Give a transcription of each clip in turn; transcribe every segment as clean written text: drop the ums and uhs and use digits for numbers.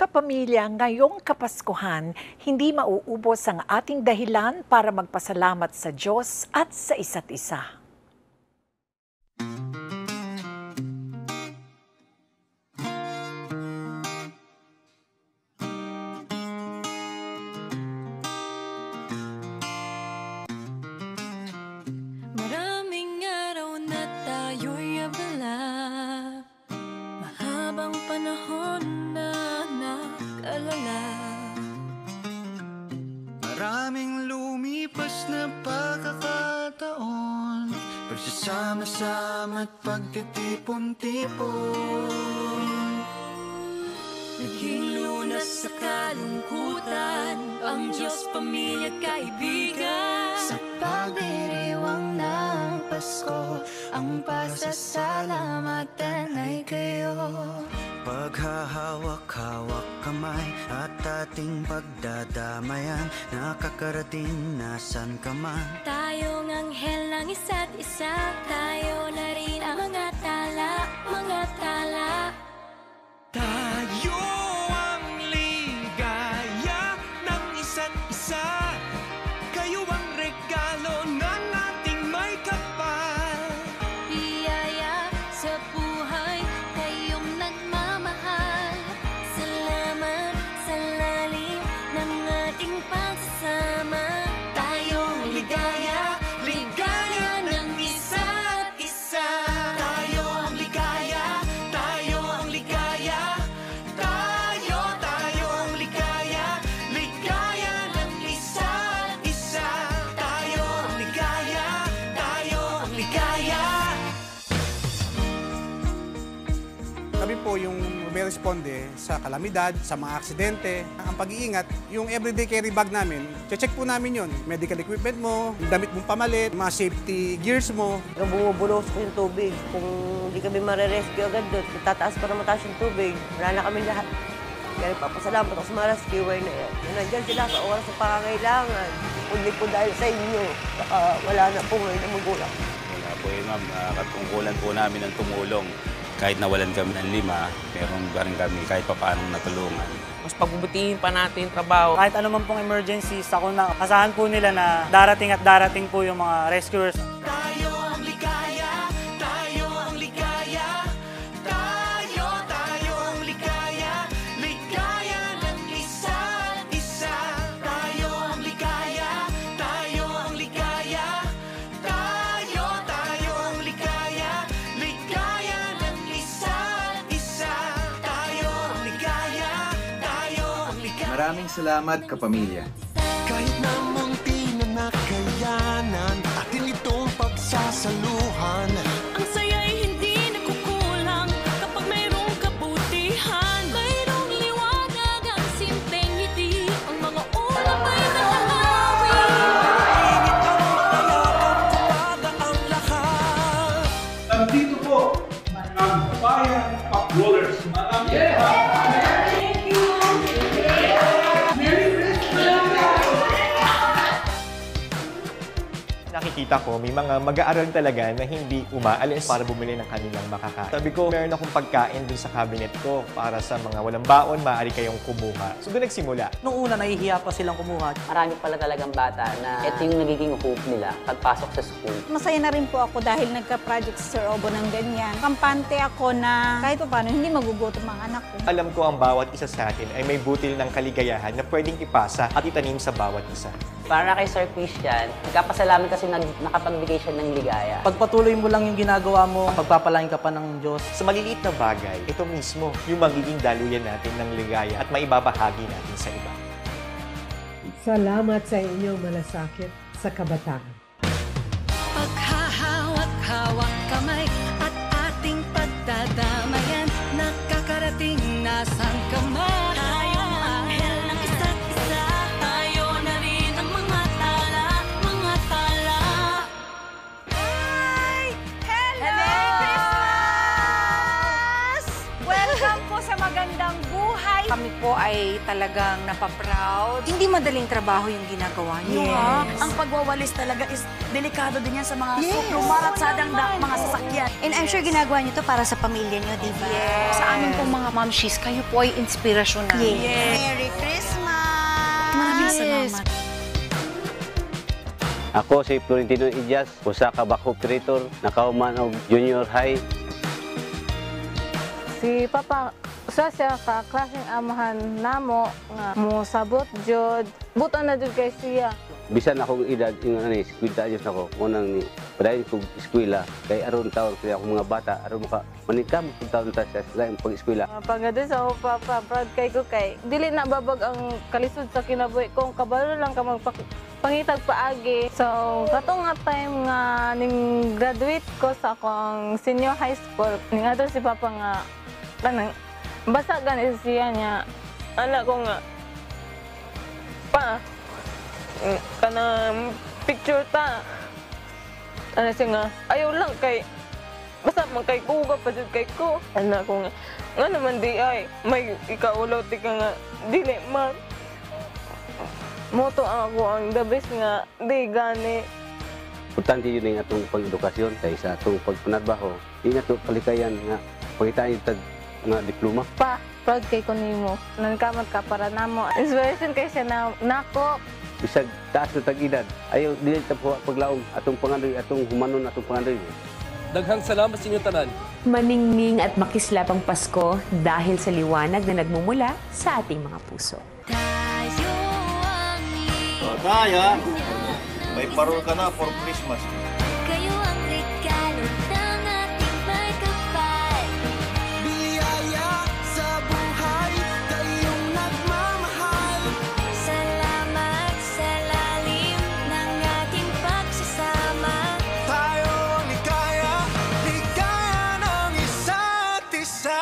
Kapamilya, ngayong Kapaskuhan, hindi mauubos ang ating dahilan para magpasalamat sa Diyos at sa isa't isa. Maraming araw na tayo'y abala, mahabang panahon na nag-alala. Maraming lumipas na pagkakataon, pagsasama-sama at pagtitipon-tipon. Naging lunas sa kalungkutan, ang Diyos, pamilya at kaibigan. Sa pagdiriwang ng Pasko, ang pasasalamatan ay kayo. Paghahawak-hawak kamay at ating pagdadamayan, nakakarating nasan ka man. Tayong anghel ng isa't isa, tayo na rin ang mga tala, mga tala. Tayo ang ligaya ng isa't isa, kayo ang regalo ng ating may kapal. Biyaya sa buhay, kayong nagmamahal. Salamat sa lalim ng ating pagsasama. Tayong ligaya, ligaya ng isa't isa. Tayo ang ligaya, tayo ang ligaya. Tayo ang ligaya, ligaya ng isa't isa. Tayo ang ligaya, tayo ang ligaya. Kami po yung responde sa kalamidad, sa mga aksidente. Ang pag-iingat, yung everyday carry bag namin, check po namin yon. Medical equipment mo, yung damit mong pamalit, mga safety gears mo. Kung bumubulos ko yung tubig, kung hindi kami marirescue agad doon, tataas para mataas yung tubig, wala na kami lahat. Kaya papasalamat ako sa mga rescuer na yan. Nandyan sila sa oras ng pangangailangan. Kundi po dahil sa inyo, saka wala na po ngayon ang magulang. Wala po ma'am, katungkulan po namin ng tumulong. Kahit nawalan kami ng 5, meron pa rin kami kahit pa paanong natulungan. Mas pagbubutihin pa natin yung trabaho. Kahit anuman pong emergencies, ako na asahan po nila na darating at darating po yung mga rescuers. Tayo ang ligaya, tayo ang ligaya. Tayo ang ligaya, ligaya ng isa't isa. Tayo ang ligaya, tayo ang ligaya. Tayo ang ligaya, ligaya ng isa't isa. Tayo ang ligaya, tayo ang ligaya. Maraming salamat, kapamilya. Kahit na munti na nakayanan, atin itong pagsasaluhan. Ang saya'y hindi nakukulang kapag mayroong kabutihan. Mayroong liwanag ang simpleng ngiti, ang mga ulap ay nahahawi. Nandito po ang Bayan of Rollers. Nakikita ko, may mga mag-aaral talaga na hindi umaalis para bumili ng kanilang makakain. Sabi ko, meron akong pagkain dun sa cabinet ko para sa mga walang baon, maaari kayong kumuha. So doon nagsimula. Noong una, nahihiya pa silang kumuha. Marami pala talagang bata na ito yung nagiging hope nila pagpasok sa school. Masaya na rin po ako dahil nagka-project si Sir Obo ng ganyan. Kampante ako na kahit pa paano hindi magugutom ang anak ko. Alam ko ang bawat isa sa atin ay may butil ng kaligayahan na pwedeng ipasa at itanim sa bawat isa. Para kay Sir Christian, nagkapasalamat kasi nakapagbigay siya ng ligaya. Pagpatuloy mo lang yung ginagawa mo, pagpapalain ka pa ng Diyos. Sa maliliit na bagay, ito mismo yung magiging daluyan natin ng ligaya at maibabahagi natin sa iba. Salamat sa inyong malasakit sa kabataan. Paghahawak-hawak kamay at ating pagdadamayan, nakakarating nasan ka man. Tayong anghel ng isa't isa, tayo na rin ang mga tala, mga tala. Hi! Hello! Merry Christmas! Welcome po sa maganda magulang buhay. Kami po ay talagang napaproud. Hindi madaling trabaho yung ginagawa niyo. Ang pagwawalis talaga is delikado din yan sa mga lumaratsadang mga sasakyan. And I'm sure ginagawa niyo to para sa pamilya niyo, di ba? Sa amin pong mga momshies, kayo po ay inspirasyon namin. Merry Christmas! Maraming salamat. Ako si Florentino Ijas, usa ka back operator, nakahuman og junior high. Si Papa, usa siya ka klaseng amahan namo nga musabot jud. Buto na jud kay siya. Bisan akong edad, yung 50 anyos nako, unang ni padayon kog eskwela kay aron taon kaya akong mga bata aron maka manikam kung taon ta sa pag-eskwela. Pagado sa ako, Papa, proud kay ko kay dili na babag ang kalisod sa kinabuhi kung kabalo lang ka pangitag paagi. So, katong nga time nga ning graduate ko sa akong senior high school, ning ato si Papa nga kanang basa gani siya niya. Anak ko nga pa kanang picture ta. Ano siya nga, ayaw lang kay basta man kay kuga pa jud kay ko. Anak ko nga naman di ay may ikaulaw ti ka nga dili man. Moto ako ang the best nga, di gani. Importante yun ang atong pag-edukasyon kay sa atong pagpanarbaho. Di na ito kalikayan nga pangitaan yung nga diploma. Pa, proud kay ko nimo. Nangkamat ka para namo. Inspiration kay siya na nako. Bisag taas na tag-edad, ayaw dili ta paglaom atong pangandoy, atong humanon, atong pangandoy. Daghang salamat sa inyo tanan. Maningning at makislap ang Pasko dahil sa liwanag na nagmumula sa ating mga puso. Kaya, may parol ka na for Christmas. Kayo ang regalo ng ating may kapal. Biyaya sa buhay, kayong nagmamahal. Salamat sa lalim ng ating pagsasama. Tayo ang ligaya, ligaya ng isa't isa.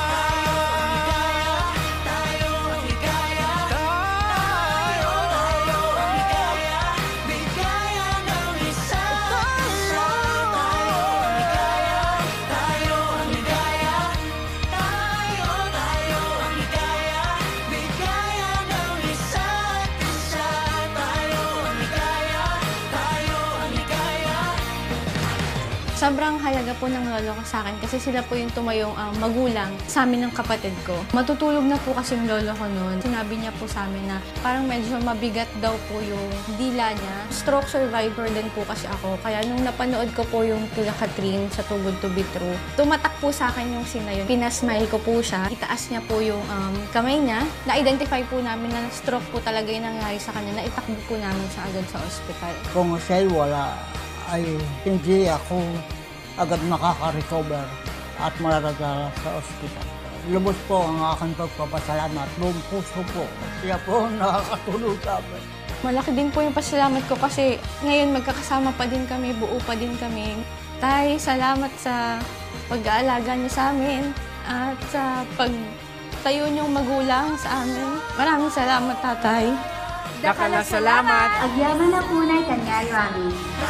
Sobrang halaga po ng lolo ko sa akin kasi sila po yung tumayong magulang sa amin ng kapatid ko. Matutulog na po kasi yung lolo ko noon. Sinabi niya po sa amin na parang medyo mabigat daw po yung dila niya. Stroke survivor din po kasi ako. Kaya nung napanood ko po yung kila Catherine sa Too Good to Be True, tumatak po sa akin yung scene na yun. Pinasmile ko po siya. Itaas niya po yung kamay niya. Na-identify po namin na stroke po talaga yung nangyari sa kanya. Naitakbo po namin siya agad sa ospital. Kung siya'y wala, ay hindi ako agad makaka-recover at mararagala sa ospital. Lubos po ang aking pagpapasalamat. Buong puso po. Siya po nakakatulong sa amin. Malaki din po yung pasalamat ko kasi ngayon magkakasama pa din kami, buo pa din kami. Tay, salamat sa pag-aalaga niyo sa amin at sa pagtayo niyong magulang sa amin. Maraming salamat, Tatay. Dakala salamat. Agyaman na punay kanyari rami.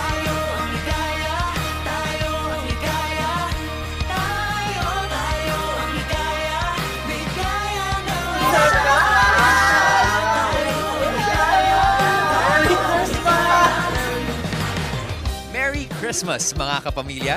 Merry Christmas, mga kapamilya!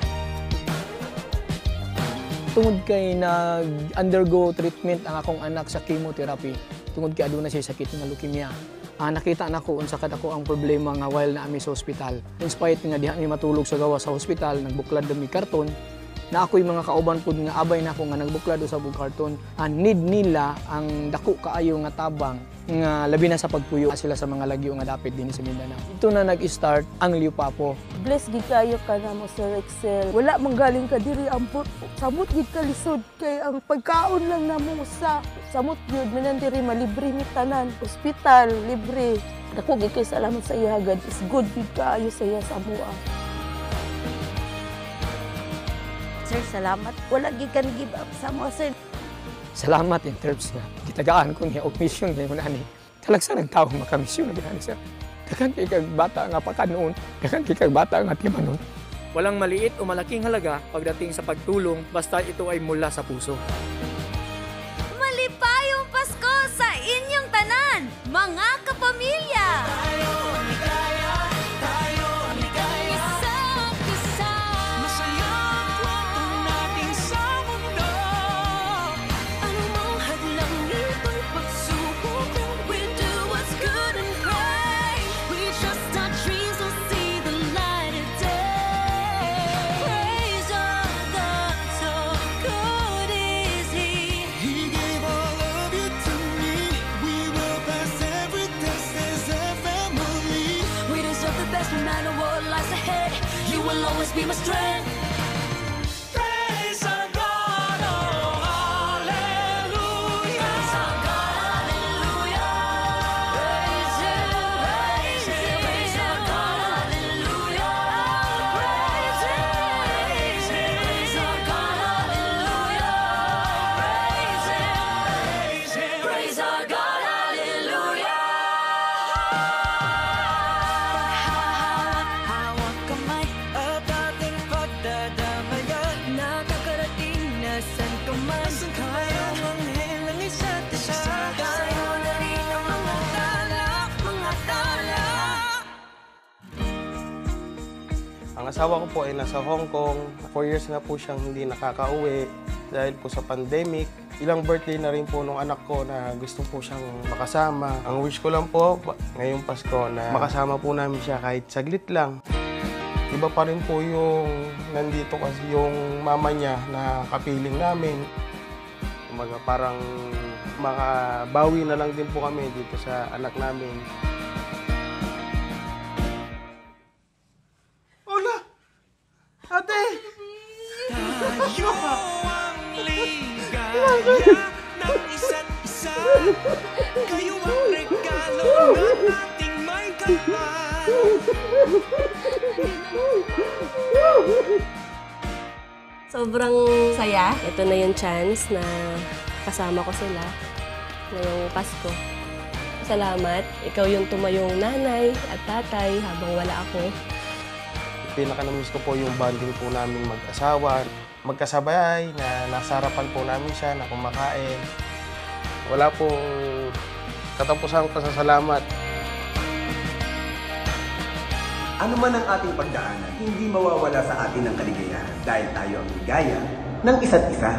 Tungod kay nag-undergo treatment ang akong anak sa chemotherapy, tungod kay aduna siya sakit ng leukemia. Nakita na ko unsa kad ako ang problema nga while naami sa ospital. In spite nga diha mi matulog sa gawa sa ospital, nagbuklad mi karton, na ako'y mga kauban po nga abay na ako nga nagbuklado sa bug karton. Need nila ang dako kaayo nga tabang nga labi na sa pagpuyo sila sa mga lagyo nga dapit din sa Mindanao. Ito na nag-start ang Liupapo. Bless gid kayo ka na mo Sir Excel. Wala man galing ka diri ambot. Samot gid ka lisod kay ang pagkaon lang namo sa samot gyud manan diri malibre ni tanan. Ospital libre. Dako gid kay salamat sa iya God. Is good gid kaayo sa iya sa amoa. Sir, salamat. Wala gid kan give up sa mo, sir. Salamat in terms na gitagaan ko niya og mission niya mo ani. Talagsa nagtawo makamisyon na gani siya. Daghang kay kag bata nga pakanoon, daghang kay kag bata nga timanon. Walang maliit o malaking halaga pagdating sa pagtulong basta ito ay mula sa puso. be my strength. Praise our God, oh hallelujah. Praise our God, hallelujah. Praise Him, praise Him. Praise our God, hallelujah. Praise Him, praise Him. Praise our God, hallelujah. Praise Him, praise Him. Praise our God, hallelujah. Hawak kamay at ating pagdadamayan. Nakakarating na san ka man. Tayong anghel ng isa't isa. Tayo na rin ang mga tala, mga tala. Ang asawa ko po ay nasa Hong Kong. 4 years na po siyang hindi nakakauwi dahil po sa pandemic. Ilang birthday na rin po nung anak ko na gusto po siyang makasama. Ang wish ko lang po ngayong Pasko na makasama po namin siya kahit saglit lang. Iba pa rin po yung nandito kasi yung mama niya na kapiling namin. Kumbaga parang makabawi na lang din po kami dito sa anak namin. Hola! Ate! Tayo ang ligaya ng isa't isa. Kayo ang regalo ng ating may kapal. Sobrang saya. Ito na yung chance na kasama ko sila ngayong Pasko. Salamat. Ikaw yung tumayong nanay at tatay habang wala ako. Pinaka-namiss ko po yung bonding po namin mag-asawa. Magkasabay na nasa harapan po namin siya na kumakain. Wala pong katapusang pasasalamat. Ano man ang ating pagdaanan, hindi mawawala sa atin ang kaligayahan dahil tayo ang ligaya ng isa't isa.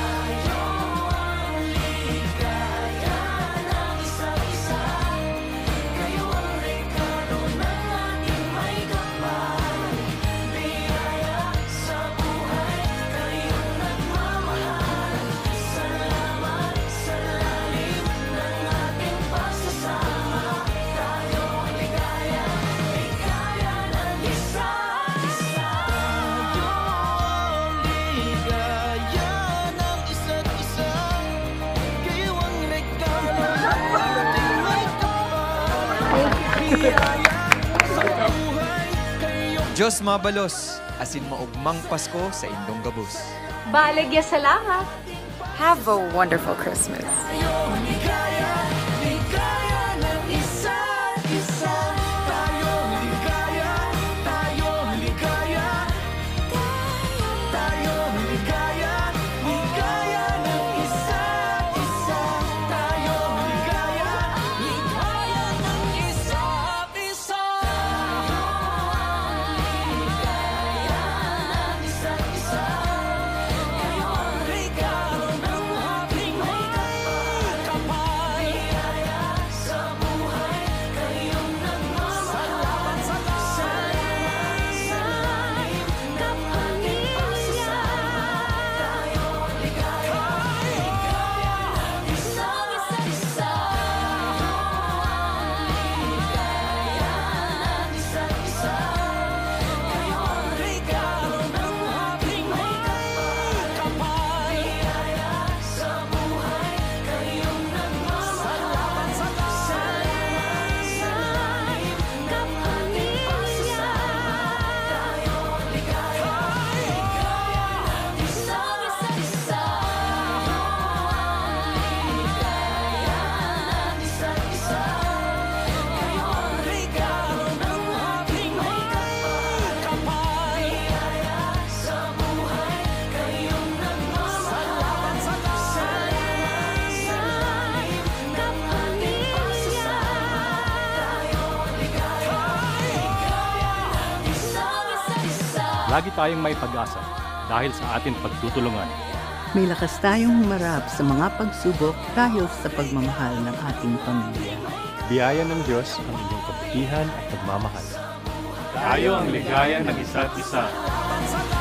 Diyos mabalos, asin maugmang Pasko sa indong gabus. Baligya salamat. Have a wonderful Christmas. Lagi tayong may pag-asa dahil sa ating pagtutulungan. May lakas tayong humarap sa mga pagsubok dahil sa pagmamahal ng ating pamilya. Biyaya ng Diyos ang inyong kabutihan at pagmamahal. Tayo ang ligaya ng isa't isa.